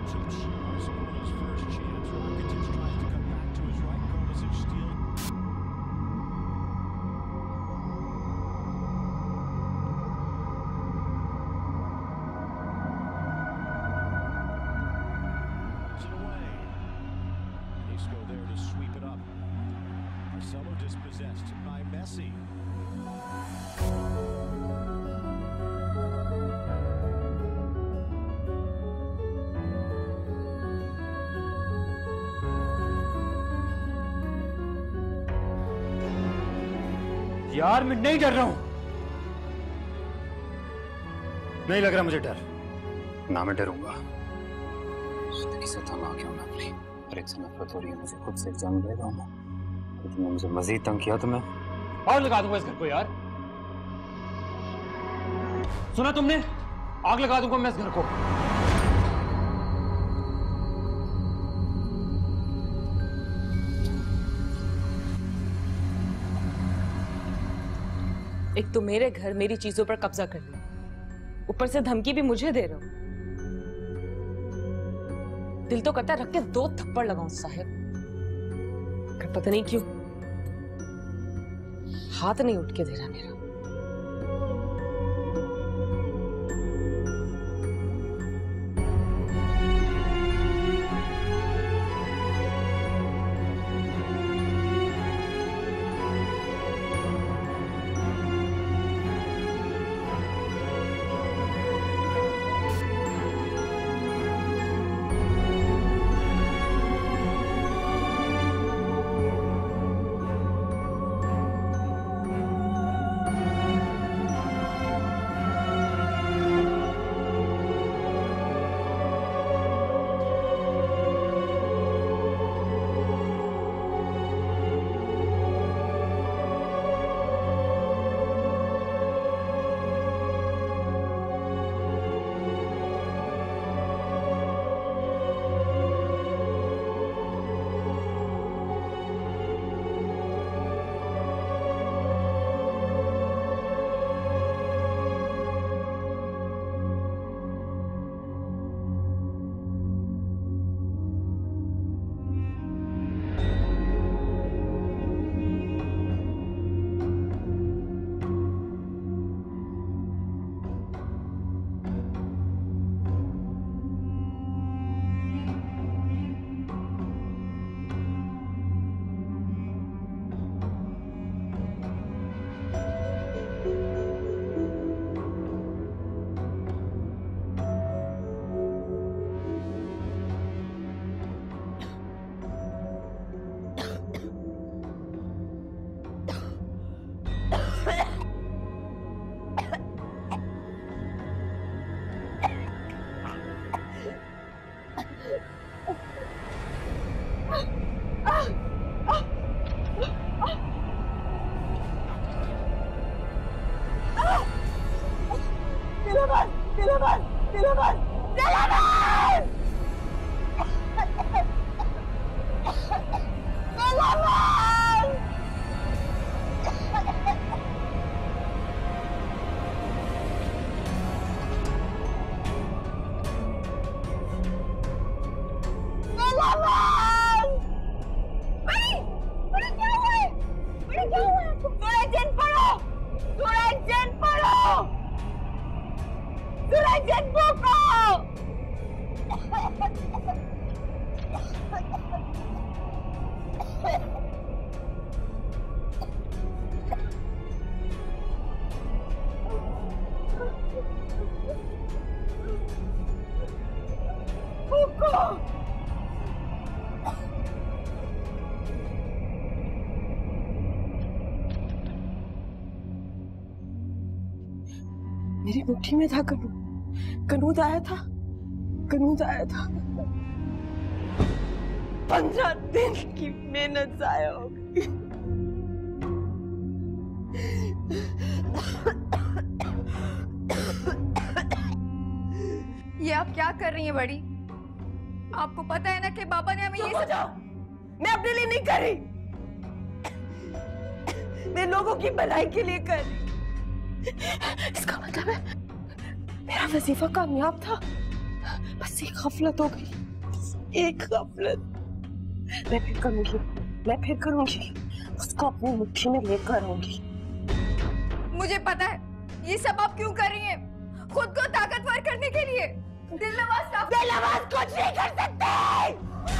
यार मैं नहीं डर रहा हूं, नहीं लग रहा मुझे डर। ना मैं डरूंगा। जिंदगी से तंग आ गया हूं मैं अपनी, और एक से नफरत हो रही है मुझे खुद से। जंग ले रहा हूं मैं, तो तुमने मुझे मजीद तंग किया तो मैं आग लगा दूंगा इस घर को। यार सुना तुमने, आग लगा दूंगा मैं इस घर को। एक तो मेरे घर मेरी चीजों पर कब्जा कर लिया, ऊपर से धमकी भी मुझे दे रहे हो। दिल तो करता है रख के 2 थप्पड़ लगाऊं साहिब, पर पता नहीं क्यों हाथ नहीं उठ के दे रहा मेरा। मेरी मुट्ठी में था कनू, कनूद आया था, कनूद आया था। 15 दिन की मेहनत जाया हो गई। ये आप क्या कर रही हैं बड़ी? आपको पता है ना कि बाबा ने हमें ये सब... मैं अपने लिए नहीं कर रही, मैं लोगों की भलाई के लिए कर रही। इसका मतलब है मेरा वजीफा कामयाब था, बस एक गफलत हो गई, एक गफलत। मैं फिर करूंगी, उसको अपनी मुट्ठी में लेकर आऊंगी। मुझे पता है ये सब आप क्यों कर रही हैं, खुद को ताकतवर करने के लिए। दिल नवाज कुछ नहीं कर सकते।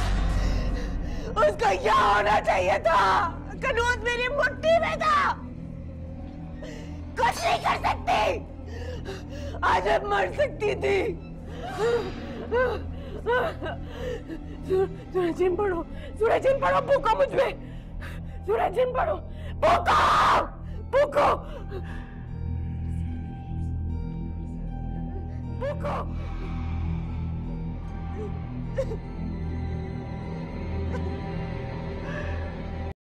उसको क्या होना चाहिए था, कनूज मेरी मुट्ठी में था। कुछ नहीं कर सकती, आज अब मर सकती थी। सूरजिन पढ़ो, भूखो मुझ में। सूरजिन पढ़ो, भूखो। भूखो।